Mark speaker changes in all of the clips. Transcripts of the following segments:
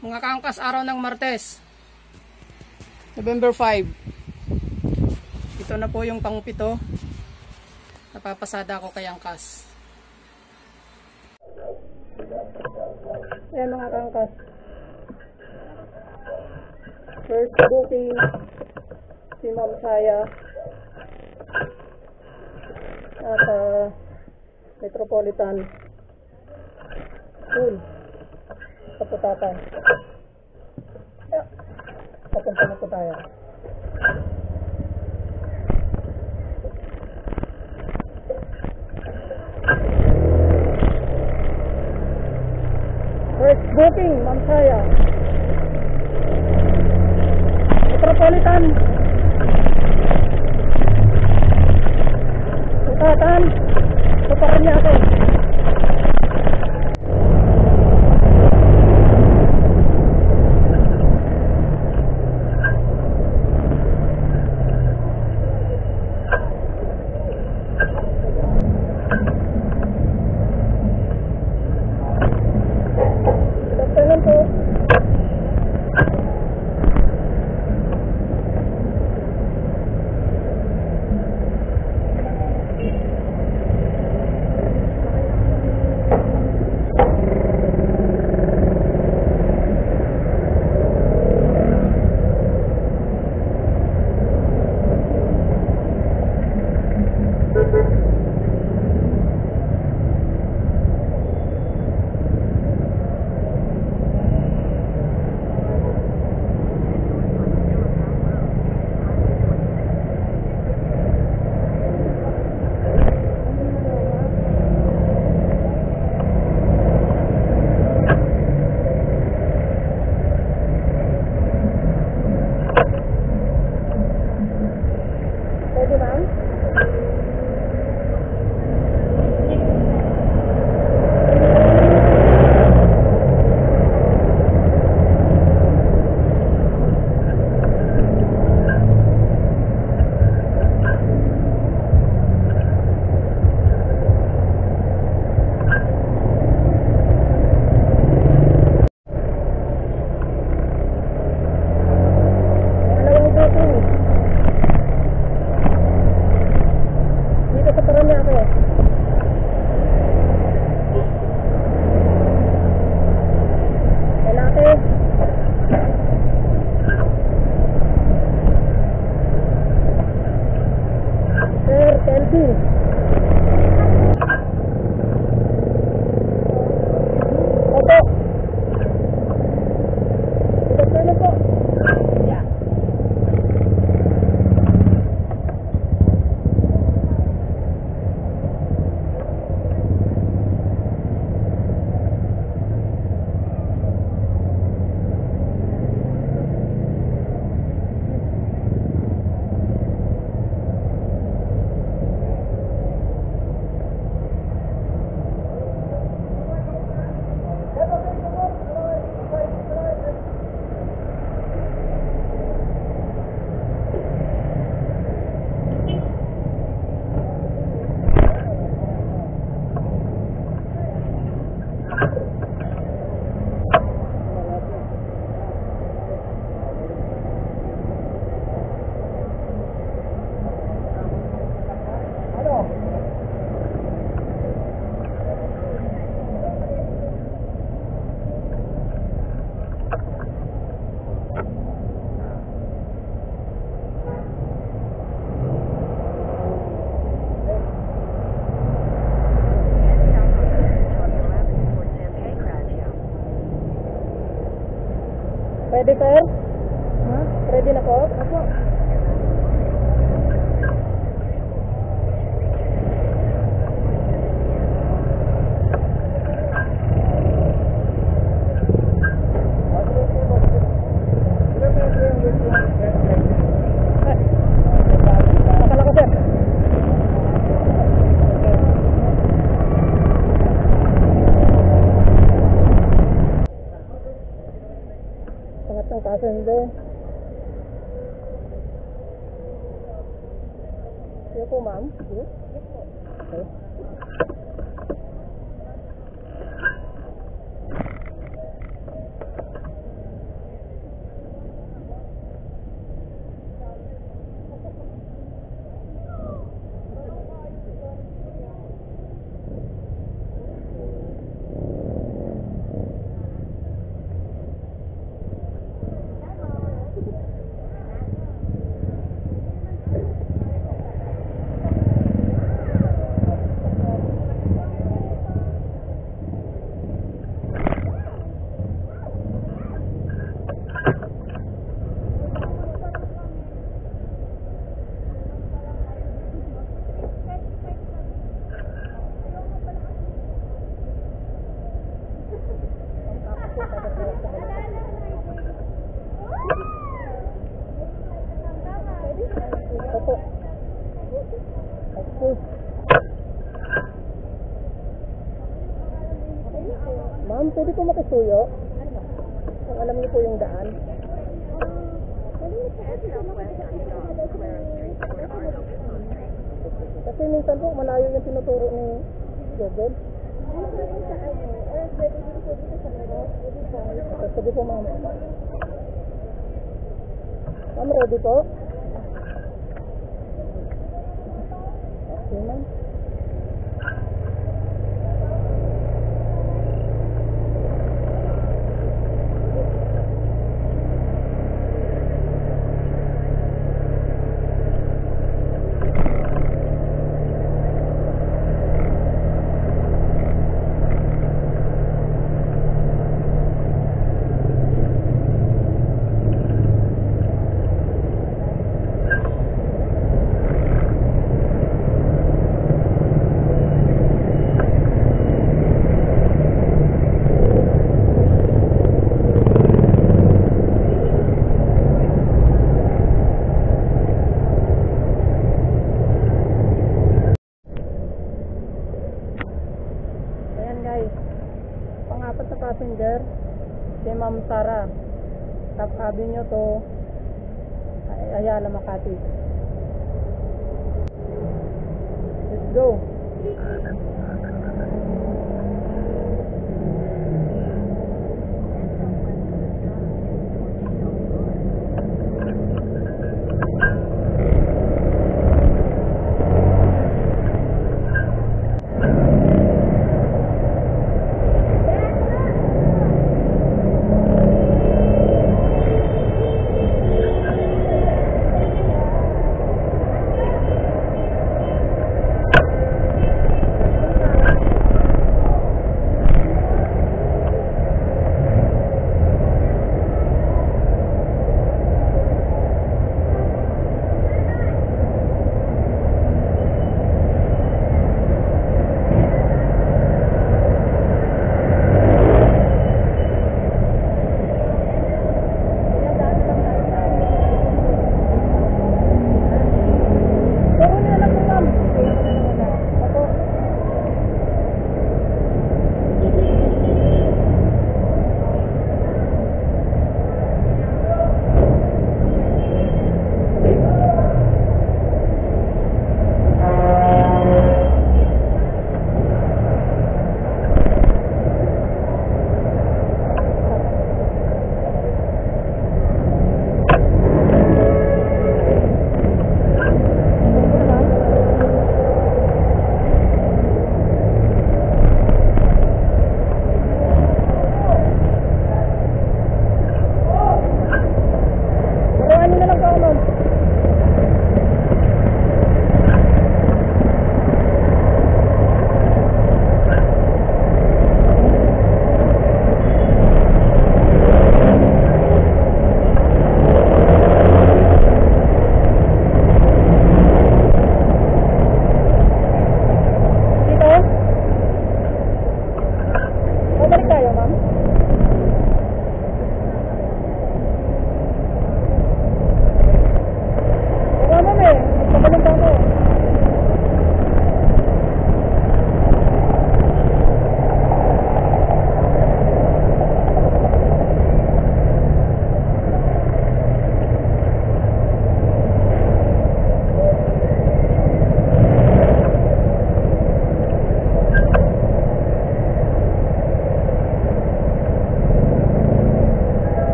Speaker 1: Mga kaangkas, araw ng Martes, November 5. Ito na po yung pang-pito. Napapasada ako kay angkas. Ayan mga kaangkas. First booking si Ma'am Saya at Metropolitan School. Kaputatan. Papunta na po tayo. First booking, Ma'am Saya. Metropolitan. Kaputatan. Tuparan niya ako. Ready, sir? Ready na po? Opo. Nakala ko, sir. Pangatang kasundo. Iya po, ma'am. Yes. Okay. Opo. Okay. Ma'am, pwede po makisuyo? Kung alam niyo po yung daan. Kasi minsan po malayo yung tinuturo ni Google. Sige po ma'am. Ma'am, ready po? Okay ma'am. Guys, pang-apat na passenger si Ma'am Sara, Top Avenue to Ayala, Makati. Let's go.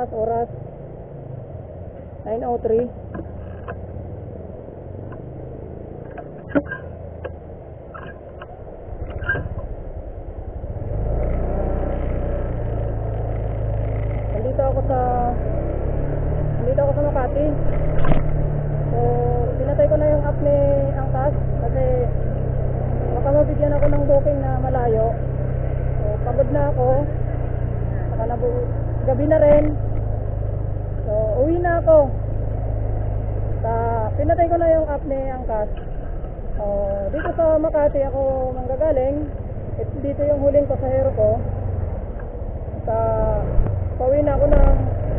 Speaker 1: oras 9:03. Nandito ako sa Makati. So, pinatay ko na yung app ni Angkas kasi baka mabigyan ako ng booking na malayo. So, pagod na ako. Saka gabi na rin. So, uwi na ako. Pinatay ko na yung app ni Angkas. So, dito sa Makati ako manggagaling. Dito yung huling pasahero ko. Pauwi na ako ng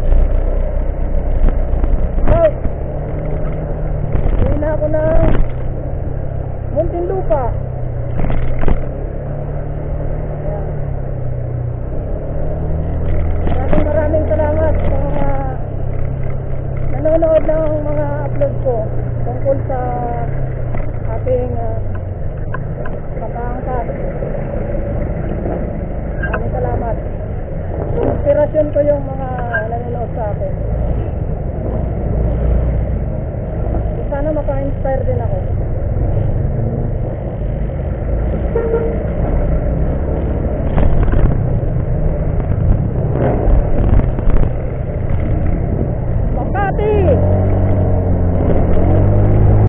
Speaker 1: uwi na ako ng Muntinlupa. Maraming salamat sa mga nanonood ng mga upload ko tungkol sa ating pag-aangkat. Maraming salamat. Inspirasyon ko yung mga nanonood sa akin. Sana maka-inspire din ako.